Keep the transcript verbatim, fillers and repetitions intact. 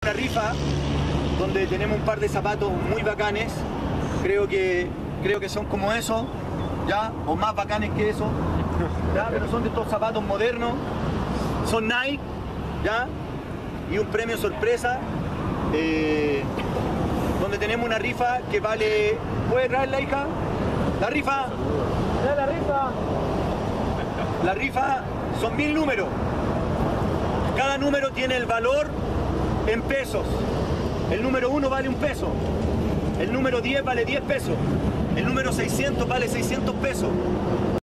Una rifa donde tenemos un par de zapatos muy bacanes, creo que, creo que son como esos, ¿ya? O más bacanes que eso, ¿ya? Pero son de estos zapatos modernos, son Nike, ¿ya? Y un premio sorpresa, eh, donde tenemos una rifa que vale... ¿Puede traerla, hija? La rifa, ¡Ya la rifa! la rifa son mil números, cada número tiene el valor en pesos. El número uno vale un peso, el número diez vale diez pesos, el número seiscientos vale seiscientos pesos.